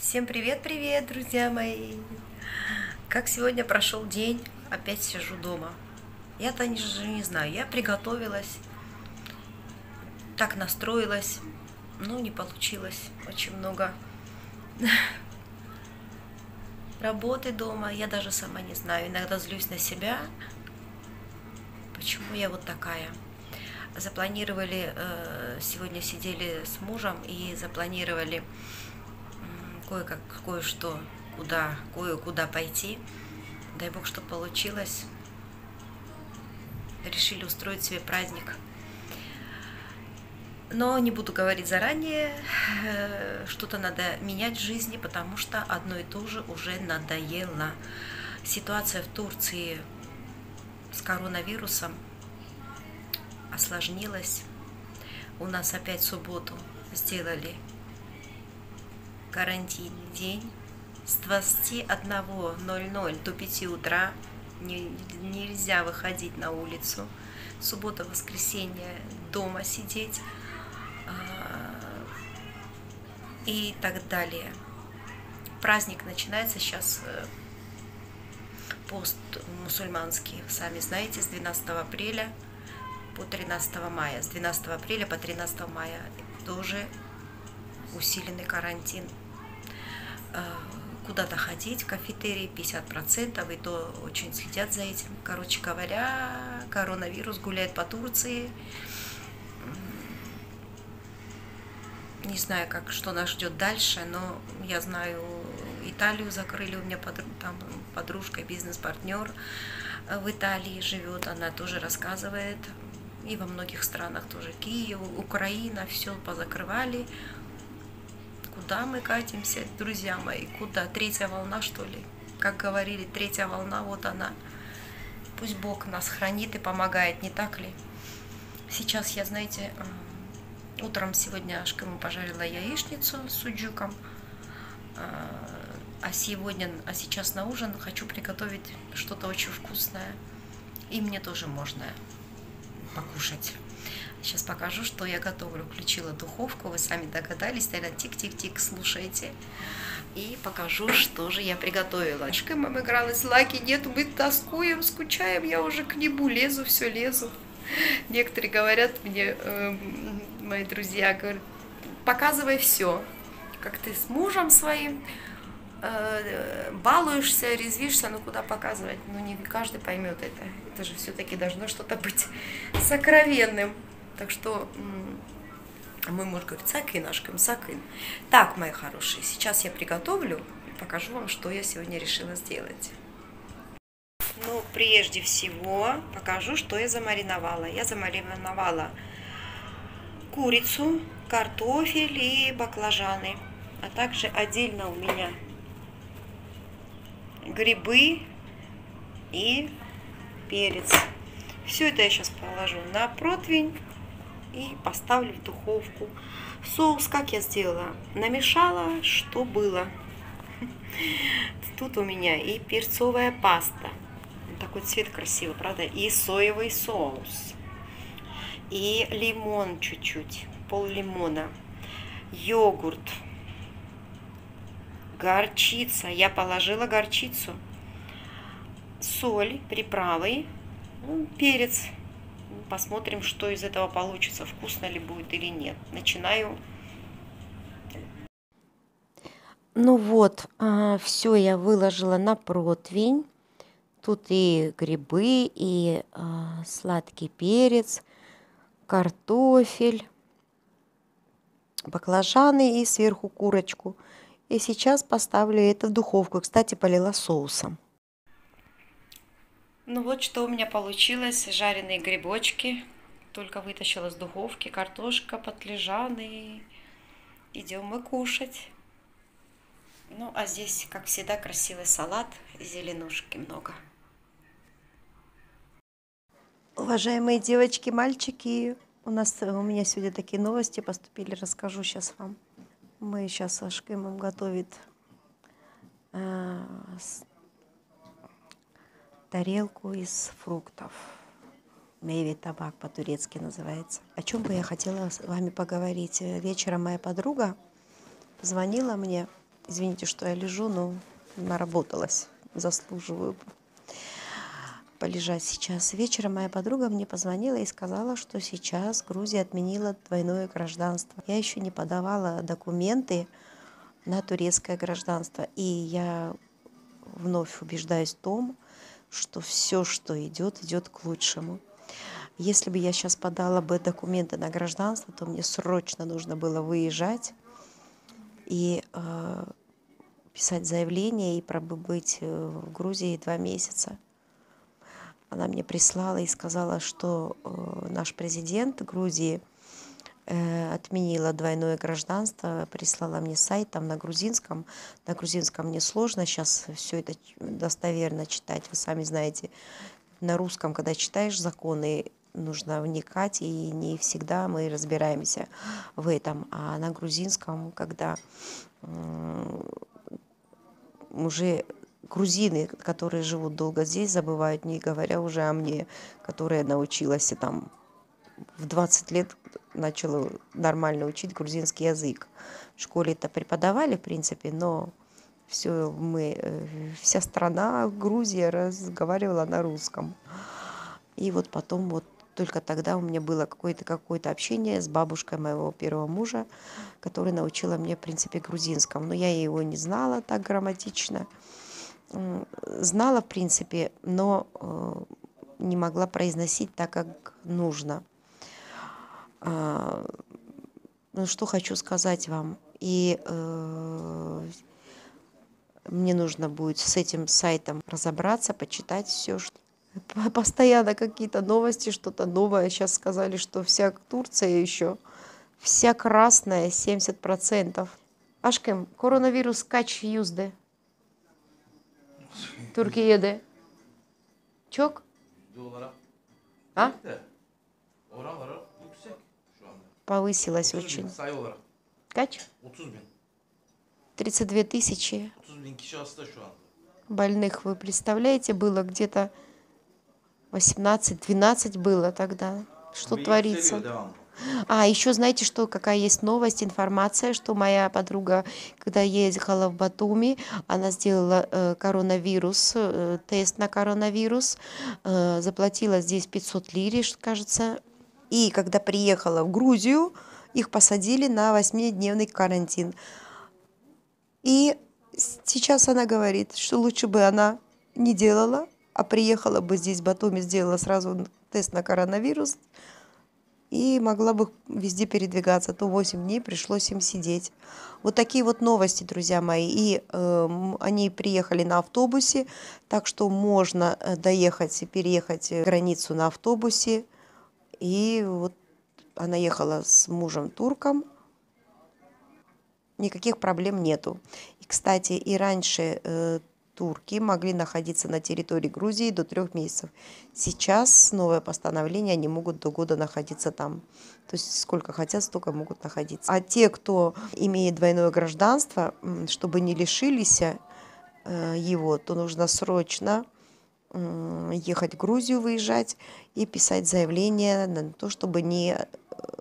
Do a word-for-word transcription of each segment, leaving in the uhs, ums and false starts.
Всем привет-привет, друзья мои! Как сегодня прошел день? Опять сижу дома. Я-то не, же не знаю, я приготовилась, так настроилась, но не получилось. Очень много работы дома, я даже сама не знаю. Иногда злюсь на себя, почему я вот такая. Запланировали, э, сегодня сидели с мужем и запланировали кое-как, кое-что, куда, кое-куда пойти. Дай бог, что получилось. Решили устроить себе праздник. Но не буду говорить заранее, что-то надо менять в жизни, потому что одно и то же уже надоело. Ситуация в Турции с коронавирусом осложнилась. У нас опять в субботу сделали карантинный день с двадцати одного ноль-ноль до пяти утра. Нельзя выходить на улицу. Суббота, воскресенье дома сидеть и так далее. Праздник начинается сейчас, пост мусульманский, сами знаете, с двенадцатого апреля по тринадцатое мая. С двенадцатого апреля по тринадцатое мая тоже усиленный карантин. Куда-то ходить в кафетерии пятьдесят процентов, и то очень следят за этим. Короче говоря, коронавирус гуляет по Турции. Не знаю, как, что нас ждет дальше, но я знаю, Италию закрыли, у меня подруг, там подружка, бизнес-партнер в Италии живет, она тоже рассказывает, и во многих странах тоже, Киев, Украина, все позакрывали. Куда мы катимся, друзья мои, куда? Третья волна, что ли? Как говорили, третья волна, вот она. Пусть Бог нас хранит и помогает, не так ли? Сейчас я, знаете, утром сегодня Ашкему пожарила яичницу с суджуком, а сегодня, а сейчас на ужин хочу приготовить что-то очень вкусное, и мне тоже можно покушать. Сейчас покажу, что я готовлю. Включила духовку, вы сами догадались, тогда тик-тик-тик, слушайте. И покажу, что же я приготовила. Ашкем игралась, Лаки нету, мы тоскуем, скучаем, я уже к нему лезу, все лезу. Некоторые говорят мне, э, мои друзья, говорят, показывай все, как ты с мужем своим э, балуешься, резвишься, ну куда показывать, ну не каждый поймет это, это же все-таки должно что-то быть сокровенным, так что мой муж говорит, сакин, Ашкем, сакин. Так, мои хорошие, сейчас я приготовлю и покажу вам, что я сегодня решила сделать. Ну, прежде всего покажу, что я замариновала. Я замариновала курицу, картофель и баклажаны. А также отдельно у меня грибы и перец. Все это я сейчас положу на противень и поставлю в духовку. Соус как я сделала? Намешала, что было. Тут у меня и перцовая паста. Такой цвет красивый, правда? И соевый соус. И лимон чуть-чуть, пол лимона. Йогурт. Горчица. Я положила горчицу. Соль, приправы. Ну, перец. Посмотрим, что из этого получится. Вкусно ли будет или нет. Начинаю. Ну вот, все я выложила на противень. Тут и грибы, и э, сладкий перец, картофель, баклажаны и сверху курочку. И сейчас поставлю это в духовку. Кстати, полила соусом. Ну вот что у меня получилось. Жареные грибочки. Только вытащила с духовки. Картошка, баклажаны. Идем мы кушать. Ну а здесь, как всегда, красивый салат. Зеленушки много. Уважаемые девочки, мальчики, у нас у меня сегодня такие новости поступили, расскажу сейчас вам. Мы сейчас с Ашкемом готовит э, тарелку из фруктов. Мейве табак по-турецки называется. О чем бы я хотела с вами поговорить. Вечером моя подруга позвонила мне Извините, что я лежу, но наработалась. Заслуживаю полежать сейчас. Вечером моя подруга мне позвонила и сказала, что сейчас Грузия отменила двойное гражданство. Я еще не подавала документы на турецкое гражданство. И я вновь убеждаюсь в том, что все, что идет, идет к лучшему. Если бы я сейчас подала бы документы на гражданство, то мне срочно нужно было выезжать и э, писать заявление и пробыть в Грузии два месяца. Она мне прислала и сказала, что э, наш президент Грузии э, отменила двойное гражданство, прислала мне сайт там на грузинском. На грузинском мне сложно сейчас все это достоверно читать, вы сами знаете. На русском, когда читаешь законы, нужно вникать, и не всегда мы разбираемся в этом. А на грузинском, когда э, уже грузины, которые живут долго здесь, забывают, не говоря уже о мне, которая научилась и там в двадцать лет начала нормально учить грузинский язык. В школе это преподавали, в принципе, но все мы, вся страна, Грузия разговаривала на русском. И вот потом вот только тогда у меня было какое-то какое-то общение с бабушкой моего первого мужа, которая научила меня, в принципе, грузинскому. Но я его не знала так грамматично. Знала, в принципе, но не могла произносить так, как нужно. Ну, что хочу сказать вам. И э, мне нужно будет с этим сайтом разобраться, почитать все. Постоянно какие-то новости, что-то новое. Сейчас сказали, что вся Турция еще, вся красная, семьдесят процентов. Aşkım, koronavirüs kaç yüzde? Türkiye'de. Çok? Yüzde olarak Ha? değil de oran olarak yüksek şu anda. Повысилась otuz bin очень. sayı olarak. Kaç? otuz bin. тридцать две тысячи otuz bin kişi hasta şu anda. больных. Вы представляете, было где-то восемнадцать-двенадцать было тогда. Что Ve творится? yükseliyor devamlı. А, еще знаете, что какая есть новость, информация, что моя подруга, когда ехала в Батуми, она сделала э, коронавирус, э, тест на коронавирус, э, заплатила здесь пятьсот лириш, кажется. И когда приехала в Грузию, их посадили на восьмидневный карантин. И сейчас она говорит, что лучше бы она не делала, а приехала бы здесь в Батуми, сделала сразу тест на коронавирус, и могла бы везде передвигаться. То восемь дней пришлось им сидеть. Вот такие вот новости, друзья мои. И э, они приехали на автобусе, так что можно доехать и переехать границу на автобусе. И вот она ехала с мужем турком. Никаких проблем нету. И, кстати, и раньше э, турки могли находиться на территории Грузии до трех месяцев. Сейчас новое постановление, они могут до года находиться там. То есть сколько хотят, столько могут находиться. А те, кто имеет двойное гражданство, чтобы не лишились э, его, то нужно срочно э, ехать в Грузию, выезжать и писать заявление на то, чтобы не э,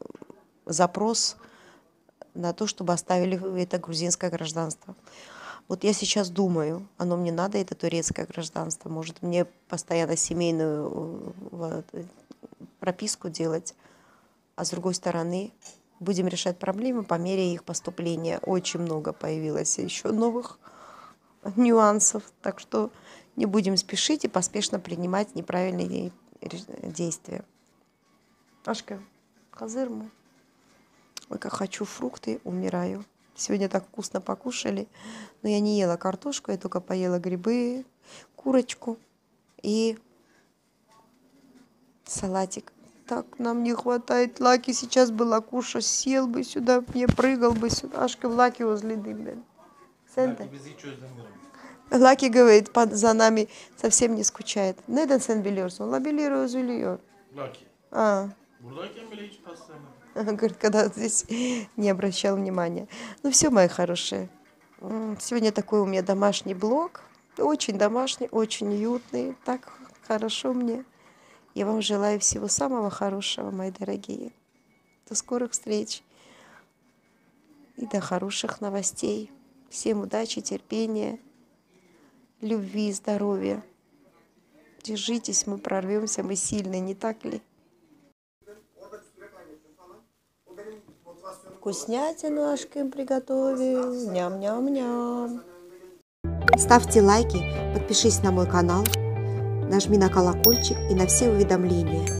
запрос на то, чтобы оставили это грузинское гражданство. Вот я сейчас думаю, оно мне надо, это турецкое гражданство, может мне постоянно семейную вот, прописку делать, а с другой стороны будем решать проблемы по мере их поступления. Очень много появилось еще новых нюансов, так что не будем спешить и поспешно принимать неправильные действия. Ашка, хазырму. Ой, как хочу фрукты, умираю. Сегодня так вкусно покушали, но я не ела картошку, я только поела грибы, курочку и салатик. Так нам не хватает. Лаки сейчас была кушать, сел бы сюда, мне прыгал бы сюда. Ашка в Лаки возле дым. Лаки говорит, за нами совсем не скучает. Neden sen biliyorsun? La biliyor, üzülüyor. Laki. А. Buradayken bile hiç pasta yemedim. Говорит, когда здесь не обращал внимания. Ну все, мои хорошие. Сегодня такой у меня домашний блог. Очень домашний, очень уютный. Так хорошо мне. Я вам желаю всего самого хорошего, мои дорогие. До скорых встреч. И до хороших новостей. Всем удачи, терпения, любви, здоровья. Держитесь, мы прорвемся, мы сильные, не так ли? Вкуснятину Ашким приготовил. Ням-ням-ням. Ставьте лайки, подпишись на мой канал, нажми на колокольчик и на все уведомления.